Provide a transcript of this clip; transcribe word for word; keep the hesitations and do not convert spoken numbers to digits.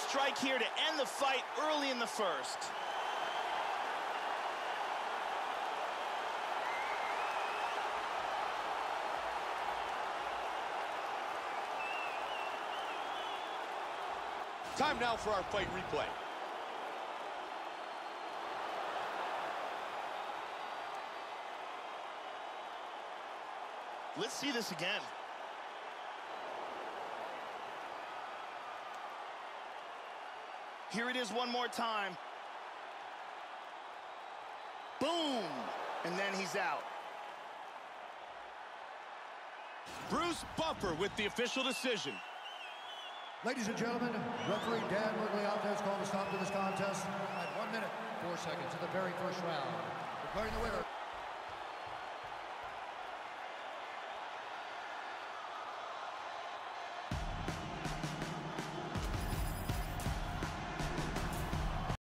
strike here to end the fight early in the first. Time now for our fight replay. Let's see this again. Here it is one more time. Boom! And then he's out. Bruce Buffer with the official decision. Ladies and gentlemen, referee Dan Miragliotta has called a stop to this contest at one minute, four seconds of the very first round. Declaring the winner.